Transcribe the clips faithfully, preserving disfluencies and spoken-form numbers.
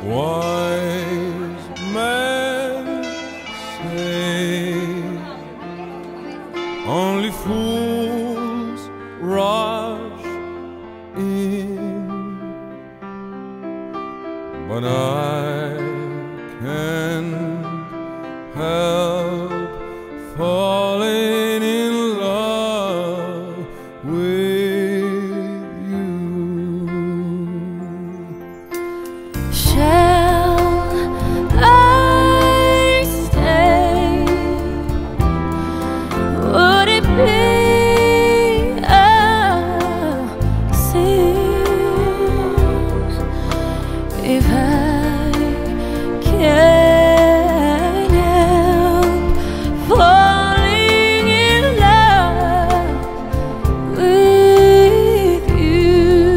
Wise men say only fools rush in, but I can't help falling in love with you. Shall I stay? Would it be a sin if I can't help falling in love with you?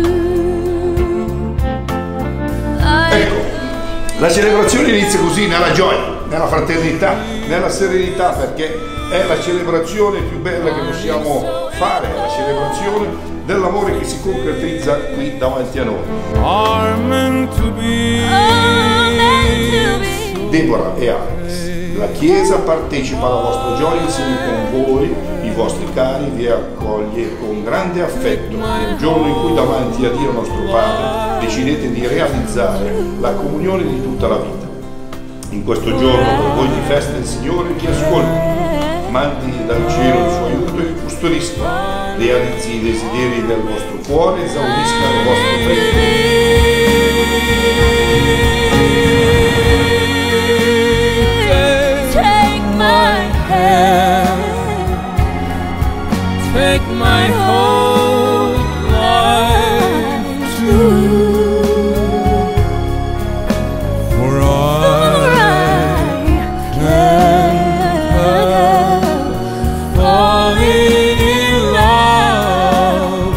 Ecco, la celebrazione inizia così, nella gioia, nella fraternità, nella serenità, perché è la celebrazione più bella che possiamo fare, è la celebrazione dell'amore che si concretizza qui davanti a noi. Are meant to be. Deborah e Alex, la Chiesa partecipa alla vostra gioia insieme con voi, i vostri cari, vi accoglie con grande affetto nel giorno in cui davanti a Dio nostro Padre decidete di realizzare la comunione di tutta la vita. In questo giorno per voi di festa il Signore vi ascolti, mandi dal cielo il suo aiuto e custodisca, realizzi i desideri del vostro cuore, esaurisca le vostre preghiere. Take my whole life too, for I can't help falling in love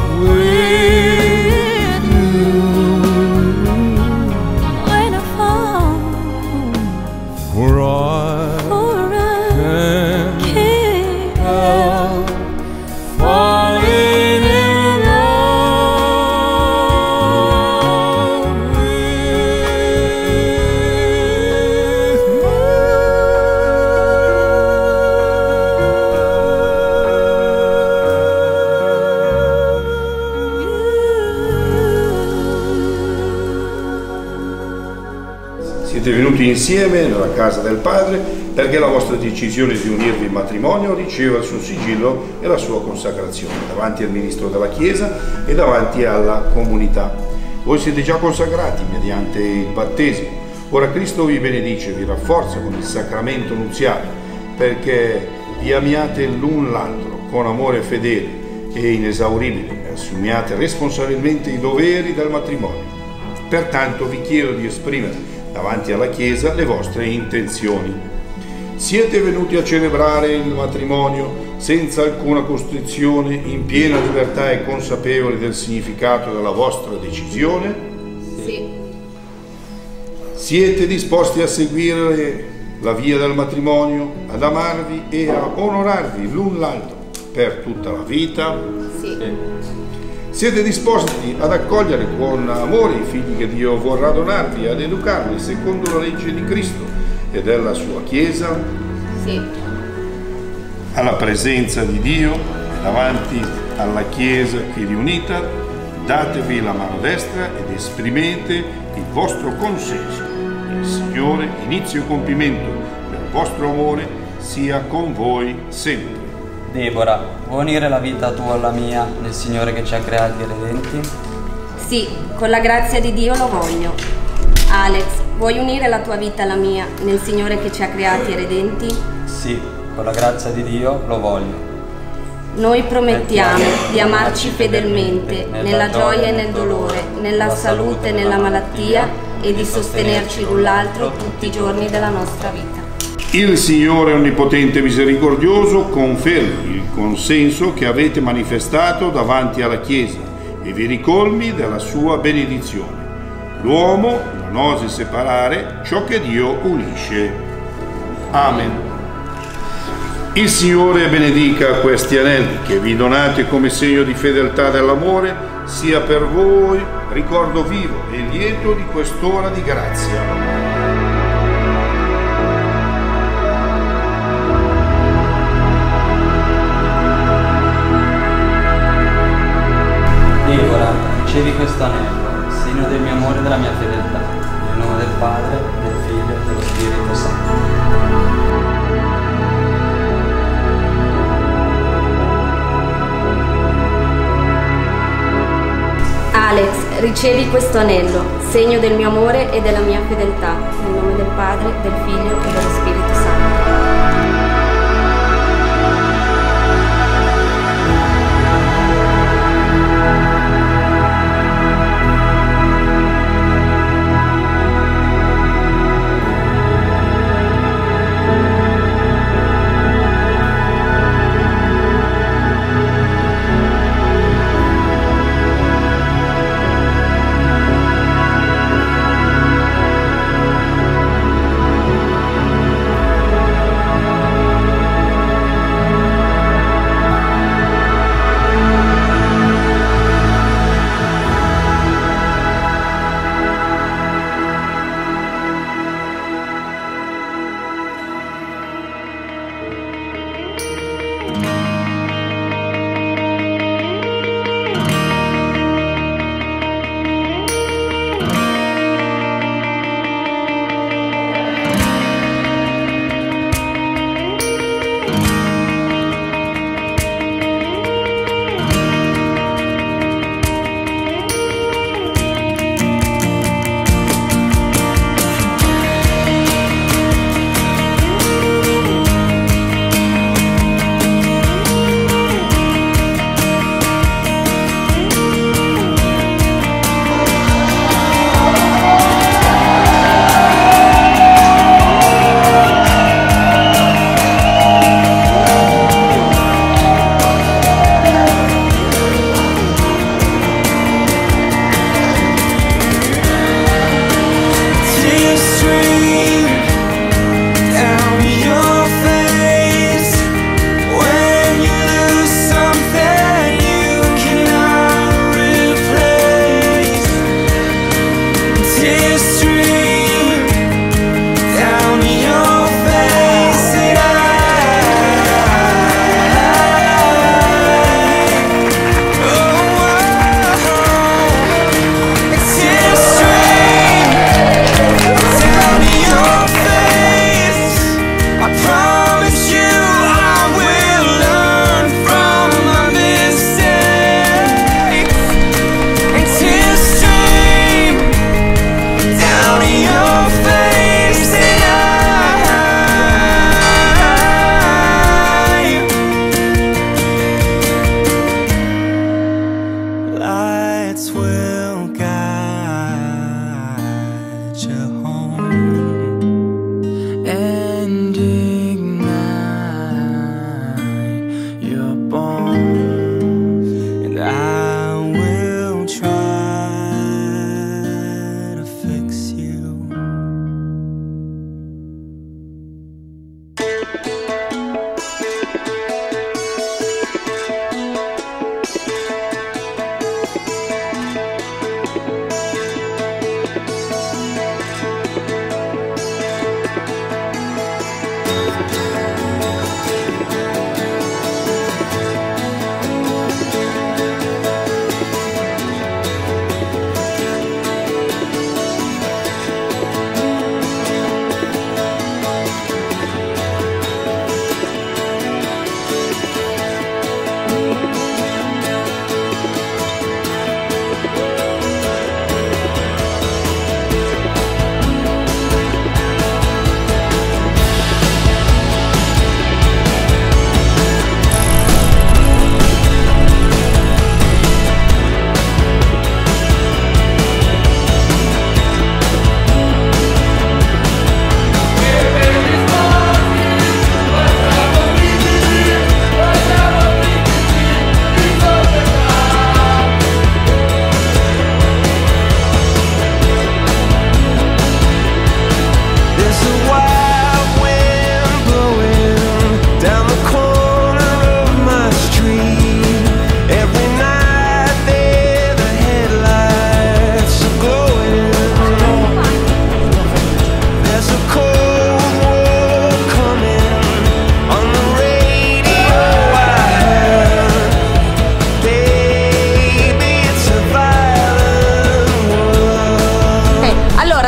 with you. When I fall, For I for I can't can't help falling in love Siete venuti insieme nella casa del Padre perché la vostra decisione di unirvi in matrimonio riceva il suo sigillo e la sua consacrazione davanti al ministro della Chiesa e davanti alla comunità. Voi siete già consacrati mediante il battesimo. Ora Cristo vi benedice, vi rafforza con il sacramento nuziale perché vi amiate l'un l'altro con amore fedele e inesauribile e assumiate responsabilmente i doveri del matrimonio. Pertanto vi chiedo di esprimere davanti alla Chiesa le vostre intenzioni. Siete venuti a celebrare il matrimonio senza alcuna costrizione, in piena libertà e consapevoli del significato della vostra decisione? Sì. Siete disposti a seguire la via del matrimonio, ad amarvi e a onorarvi l'un l'altro per tutta la vita? Sì. Siete disposti ad accogliere con amore i figli che Dio vorrà donarvi, ad educarli secondo la legge di Cristo e della sua Chiesa? Sì. Alla presenza di Dio, davanti alla Chiesa qui riunita, datevi la mano destra ed esprimete il vostro consenso. Il Signore, inizio e compimento del vostro amore, sia con voi sempre. Deborah, vuoi unire la vita tua alla mia nel Signore che ci ha creati e redenti? Sì, con la grazia di Dio lo voglio. Alex, vuoi unire la tua vita alla mia nel Signore che ci ha creati e redenti? Sì, con la grazia di Dio lo voglio. Noi promettiamo di amarci fedelmente nella gioia e nel dolore, nella salute e nella malattia e di sostenerci l'un l'altro tutti i giorni della nostra vita. Il Signore Onnipotente e Misericordioso confermi il consenso che avete manifestato davanti alla Chiesa e vi ricolmi della sua benedizione. L'uomo non osi separare ciò che Dio unisce. Amen. Il Signore benedica questi anelli che vi donate come segno di fedeltà dell'amore, sia per voi ricordo vivo e lieto di quest'ora di grazia. Deborah, ricevi questo anello, segno del mio amore e della mia fedeltà, nel nome del Padre, del Figlio e dello Spirito Santo. Alex, ricevi questo anello, segno del mio amore e della mia fedeltà, nel nome del Padre, del Figlio e dello Spirito Santo.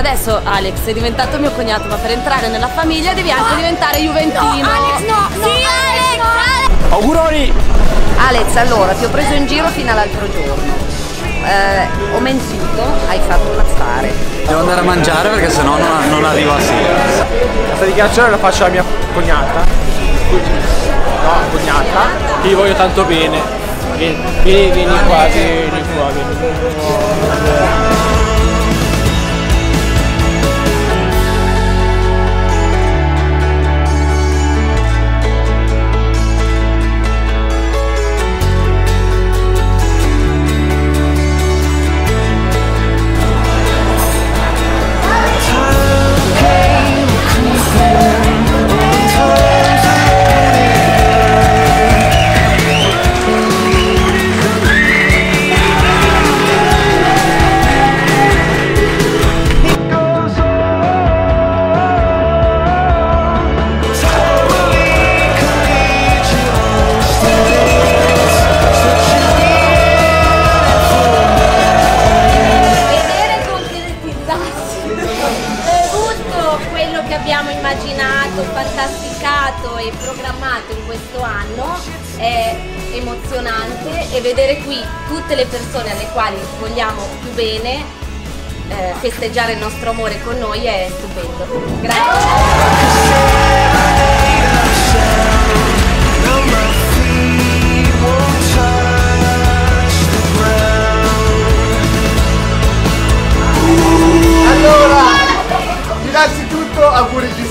adesso Alex è diventato mio cognato, ma per entrare nella famiglia devi anche diventare juventino. No, Alex, no, no, sì, Alex, Alex, no. Alex. Auguroni! Alex, allora ti ho preso in giro fino all'altro giorno. Eh, ho mentito, hai fatto un affare. Devo andare a mangiare perché sennò non, non arrivo a sera. Questa dichiarazione la faccio alla mia cognata. No, cognata. Che gli voglio tanto bene. Vieni, vieni, vieni qua, vieni qua, vieni. Abbiamo immaginato, fantasticato e programmato in questo anno è emozionante, e vedere qui tutte le persone alle quali vogliamo più bene eh, festeggiare il nostro amore con noi è stupendo. Grazie. Allora, innanzitutto auguri di